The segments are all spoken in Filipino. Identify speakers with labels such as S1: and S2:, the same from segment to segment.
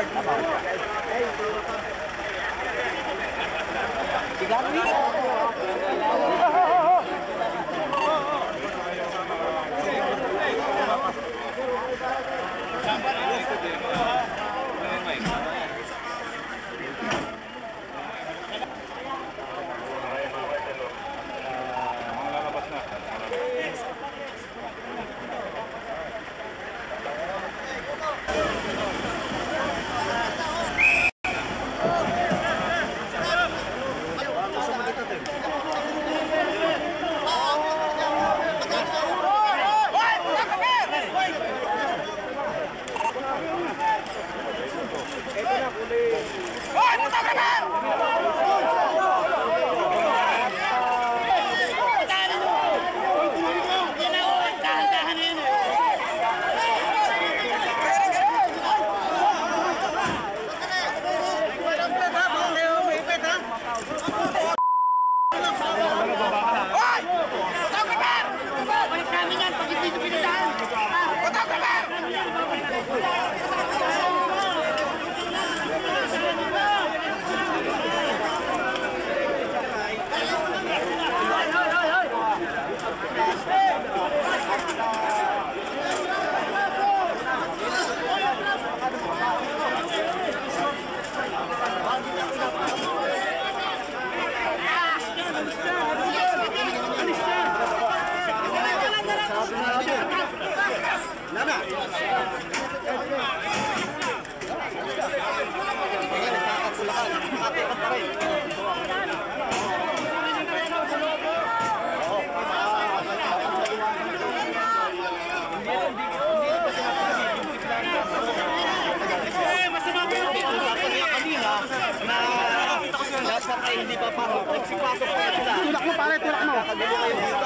S1: Hindi pa parang nagsipasok pa sila. Tulak mo pare, tulak mo. Kakagilo kayo dito.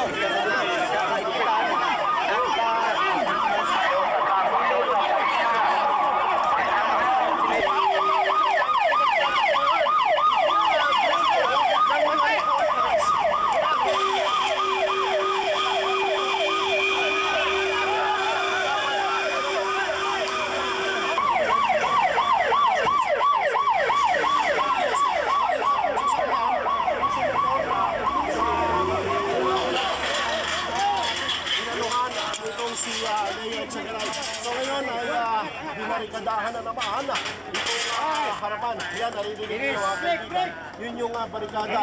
S1: So ngayon ay binarikadahan na naman itong harapan. Yan, naririnig nyo mga kaibigan. Yun yung barikada.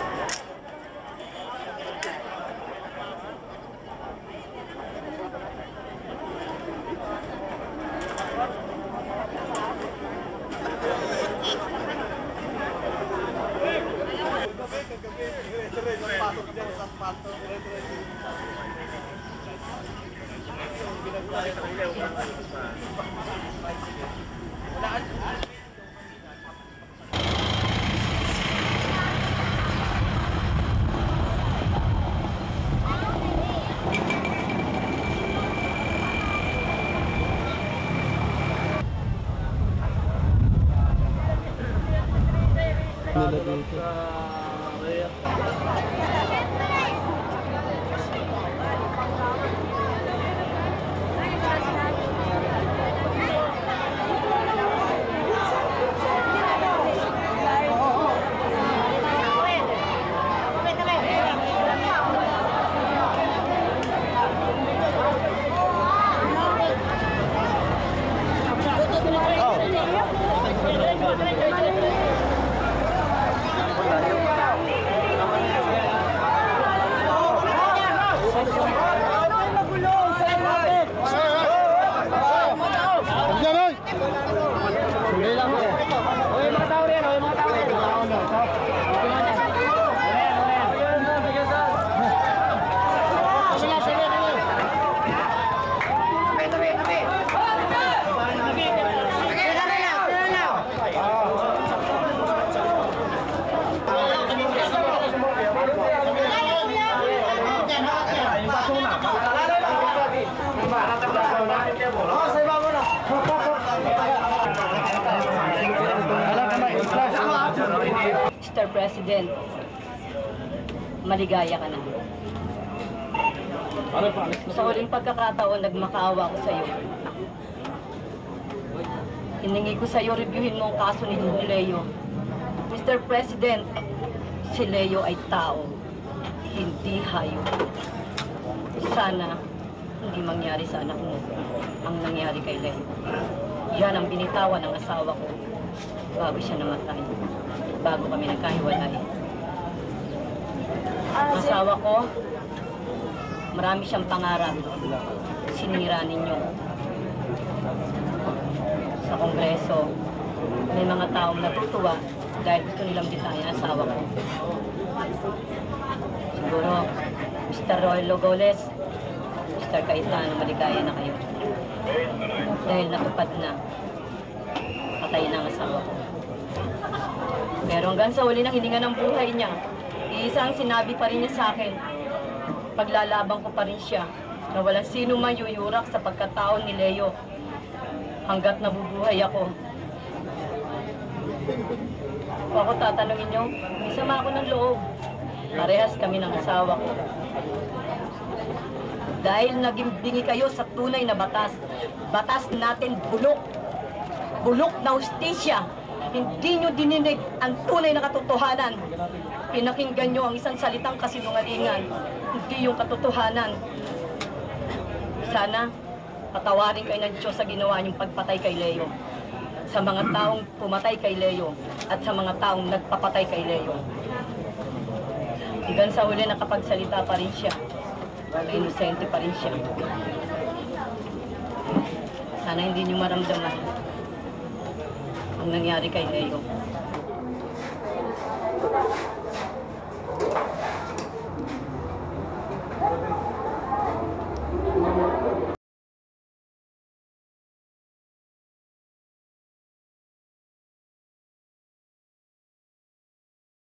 S2: Mr. President, maligaya ka na. Sa huling pagkakataon, nagmakaawa ko sa iyo. Hiningi ko sa iyo, reviewin mo ang kaso ni Leo. Mr. President, si Leo ay tao, hindi hayop. Sana hindi mangyari sa anak mo ang nangyari kay Leo. Yan ang binitawan ng asawa ko bago siya namatay, bago kami nagkahiwalay. Ang asawa ko, marami siyang pangarap. Sinira ninyo. Sa Kongreso, may mga taong natutuwa dahil gusto nilang bitayin ang asawa ko. Siguro, Mr. Roy Logoles, Mr. Cayetano, maligaya na kayo. Dahil natupad na, patayin ang asawa ko. Pero hanggang sa huli ng hininga ng buhay niya, iisa ang sinabi pa rin niya sa akin, paglalaban ko pa rin siya, na walang sino man yuyurak sa pagkatao ni Leo hanggat nabubuhay ako. Kung ako tatanungin niyo, may sama ako ng loob. Parehas kami ng asawa ko. Dahil nagimbingi kayo sa tunay na batas, batas natin bulok. Bulok na hustisya. Hindi nyo dininig ang tunay na katotohanan. Pinakinggan nyo ang isang salitang kasinungalingan, hindi yung katotohanan. Sana patawarin kayo ng Diyos sa ginawa niyong pagpatay kay Leo. Sa mga taong pumatay kay Leo at sa mga taong nagpapatay kay Leo. Hanggang sa huli nakapagsalita pa rin siya. Inosente pa rin siya. Sana hindi niyo maramdaman ang nangyari kay Leo.